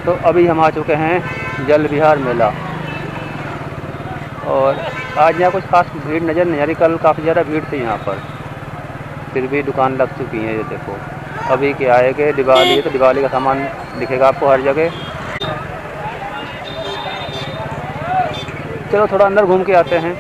तो अभी हम आ चुके हैं जल विहार मेला। और आज यहाँ कुछ खास भीड़ नज़र नहीं आ रही, कल काफ़ी ज़्यादा भीड़ थी यहाँ पर, फिर भी दुकान लग चुकी हैं। ये देखो अभी क्या है कि दिवाली है तो दिवाली का सामान दिखेगा आपको हर जगह। चलो थोड़ा अंदर घूम के आते हैं।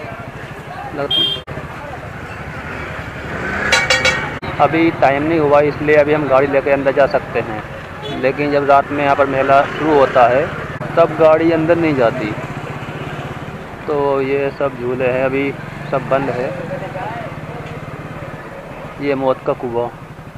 अभी टाइम नहीं हुआ इसलिए अभी हम गाड़ी लेकर अंदर जा सकते हैं, लेकिन जब रात में यहाँ पर मेला शुरू होता है तब गाड़ी अंदर नहीं जाती। तो ये सब झूले हैं अभी सब बंद है। ये मौत का कुआं।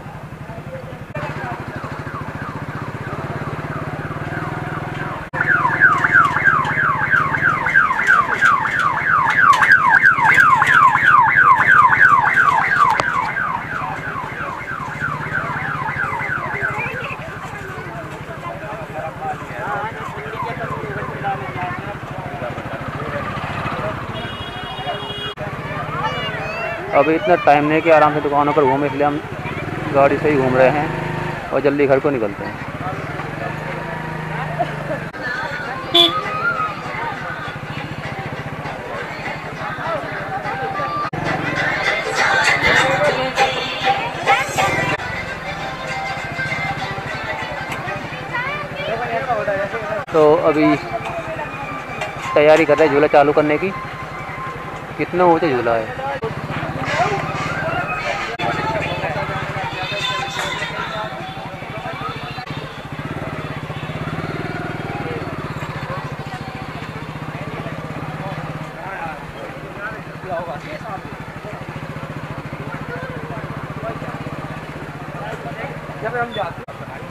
अभी इतना टाइम नहीं कि आराम से दुकानों पर घूमें, इसलिए हम गाड़ी से ही घूम रहे हैं और जल्दी घर को निकलते हैं। तो अभी तैयारी कर रहे हैं झूला चालू करने की। कितना ऊँचा झूला है। जब हम जाते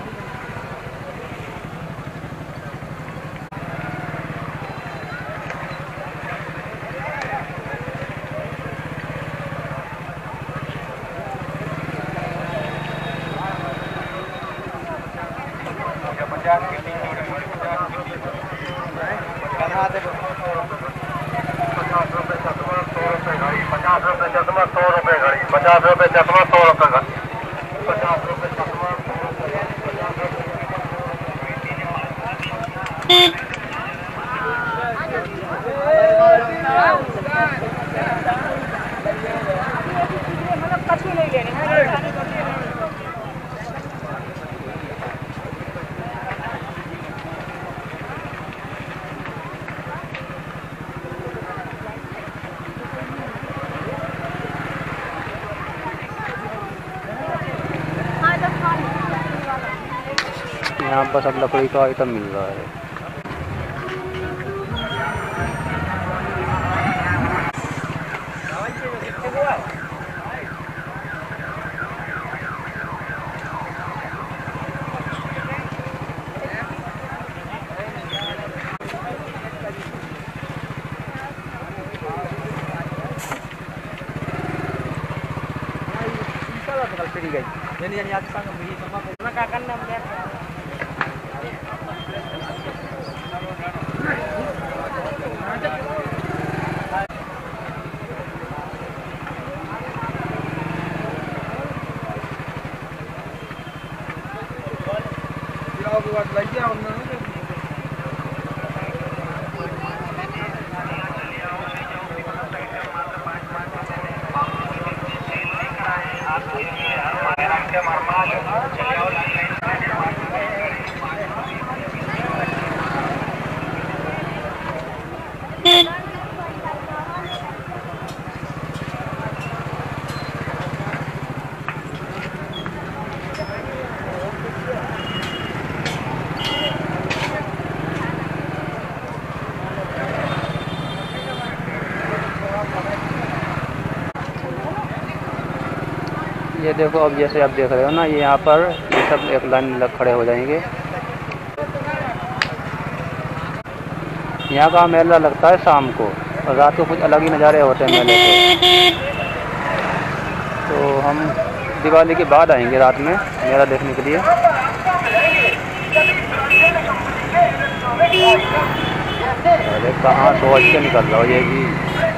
यहाँ पर सब लकड़ी का आइटम मिल रहा है। ये देखो अब जैसे आप देख रहे हो ना, ये यहाँ पर ये सब एक लाइन लग खड़े हो जाएंगे। यहाँ का मेला लगता है शाम को और रात को कुछ अलग ही नज़ारे होते हैं मेले के। तो हम दिवाली के बाद आएंगे रात में मेला देखने के लिए। अरे कहाँ सोच के निकल रहा हो ये भी।